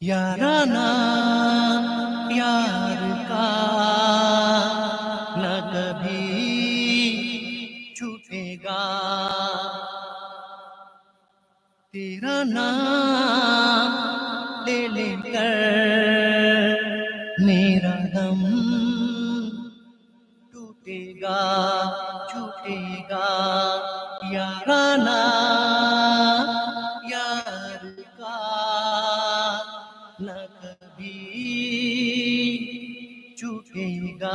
याराना प्यार का न कभी छूटेगा, तेरा नाम ले लेकर मेरा दम टूटेगा, छूटेगा। याराना यार का न कभी छूटेगा।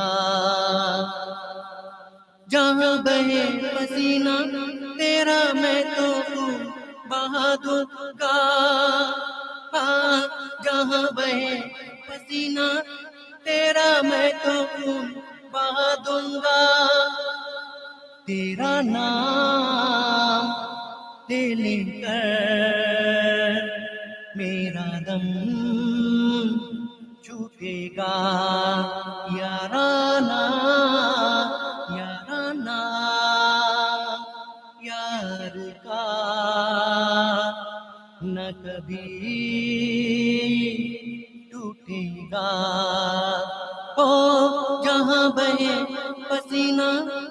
जहाँ बहे पसीना तेरा मैं तो बहा दूंगा, हाँ जहाँ बहे पसीना तेरा मैं तो बहा दूंगा। तेरा नाम ले लेकर मेरा दम छूटेगा। याराना याराना यार का न कभी टूटेगा। ओ जहाँ बहे पसीना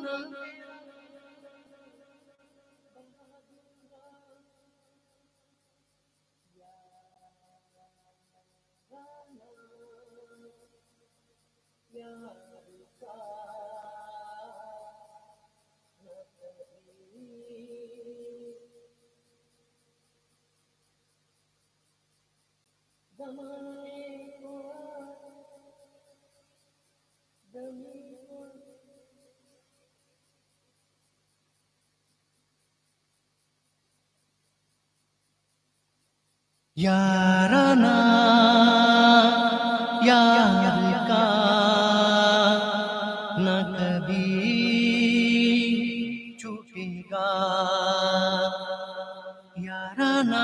याराना यार का न कभी छूटेगा। याराना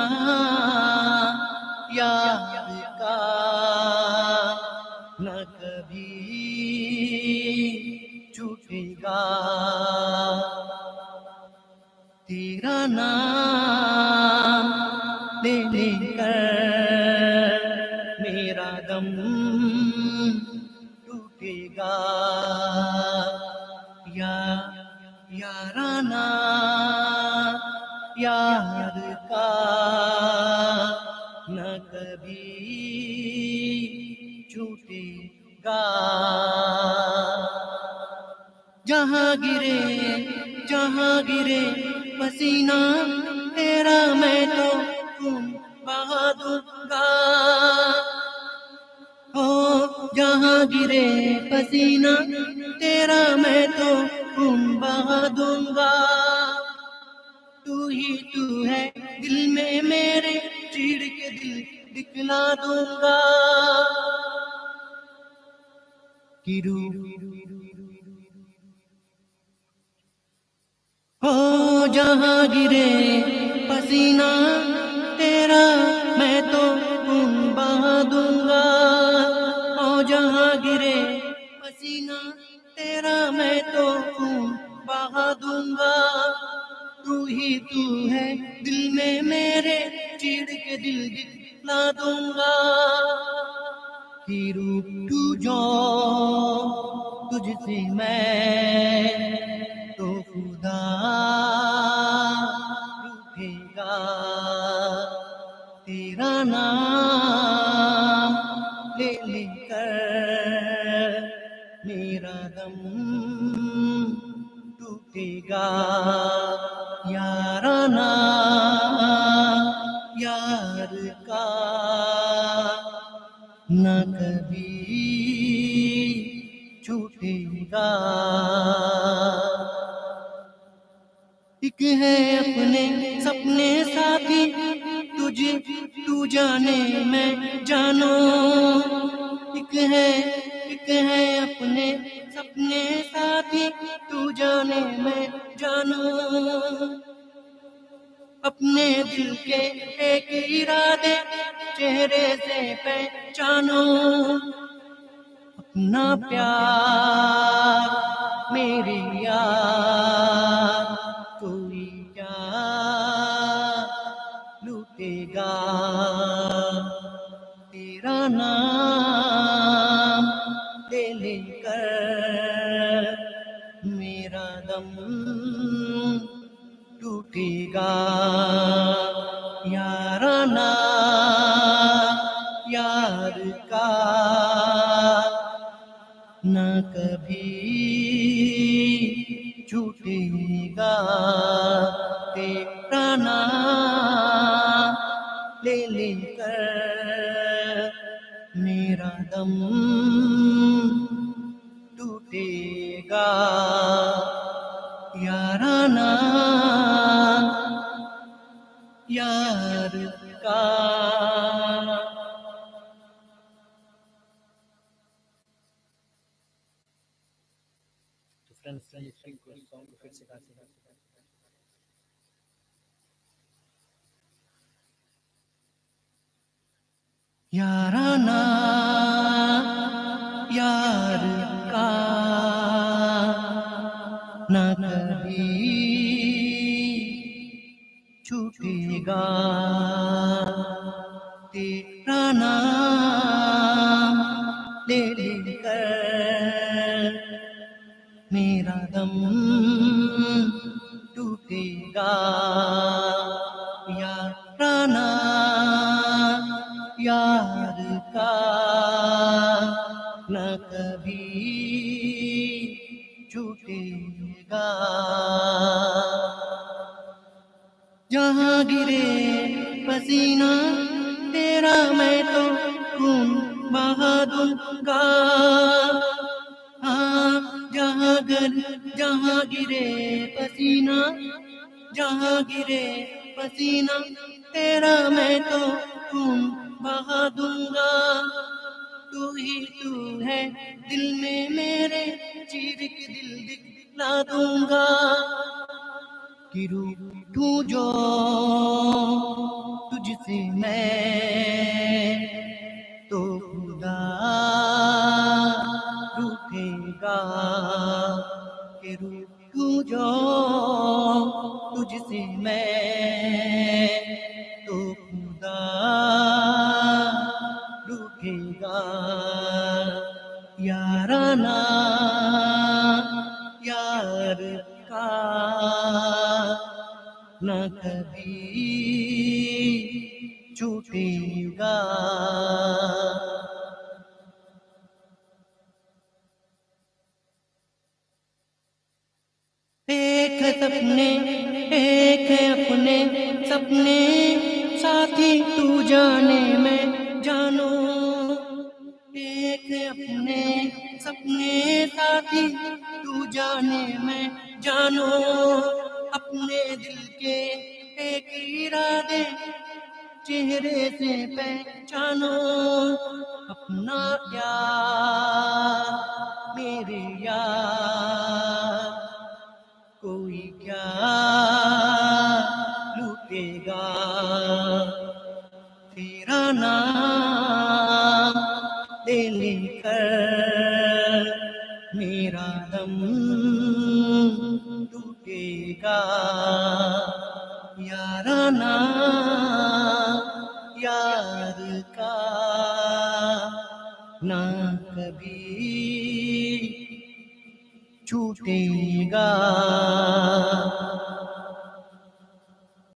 यार का न कभी छूटेगा। तेरा नाम ले लेकर मेरा दम टूटेगा। याराना यार का न कभी छूटेगा। जहाँ गिरे पसीना तेरा मैं तो बहा दूंगा। हो जहाँ गिरे पसीना तेरा मैं तो बहा दूंगा। तू ही तू है दिल में मेरे, चीर के दिल दिखला दूंगा। किरू हो जहाँ गिरे पसीना तेरा मैं तो बहा दूंगा। हो जहाँ गिरे पसीना तेरा मैं तो बहा दूंगा। तू ही तू है दिल में मेरे, चीर के दिल दिखला दूंगा। कि रूप तू जो तुझसे मैं तो खुदा रूठेगा। तेरा नाम ले लेकर मेरा दम टूटेगा। याराना यार का न कभी छूटेगा। एक है अपने सपने साथी तुझे तू जाने मैं जानू। एक है अपने सपने साथी तू जाने मैं जानू। अपने दिल के एक इरादे चेहरे से पहचानो। अपना प्यार मेरे यार कोई क्या लूटेगा। तेरा नाम ले लेकर मेरा दम टूटेगा याराना यार का न कभी छूटेगा तेरा नाम ले लेकर मेरा दम टूटेगा याराना यार का। तो फ्रेंड्स सॉन्ग को फिर से गाते हैं। याराना यार का न कभी छूटेगा तेरा नाम ले लेकर मेरा दम टूटेगा याराना यार का न कभी छूटेगा। जहाँ गिरे पसीना तेरा मैं तो खून बहा दूंगा। हाँ जहाँ गिरे पसीना जहाँ गिरे पसीना तेरा मैं तो खून बहा दूंगा। तू ही तू है दिल में मेरे चीर के दिल दिखला दूंगा। कि रूठूं जो तुझसे मैं तो खुदा रूठेगा। कि रूठूं जो तुझसे मैं तो खुदा रूठेगा याराना यार का न कभी छूटेगा। एक है सपने एक है अपने सपने साथी तू जाने मैं जानो। एक है अपने सपने साथी तू जाने मैं जानो। अपने दिल के एक इरादे चेहरे से पहचानो। अपना यार मेरे यार कोई क्या लूटेगा। तेरा नाम ले लेकर मेरा दम टूटेगा याराना यार का ना कभी छूटेगा।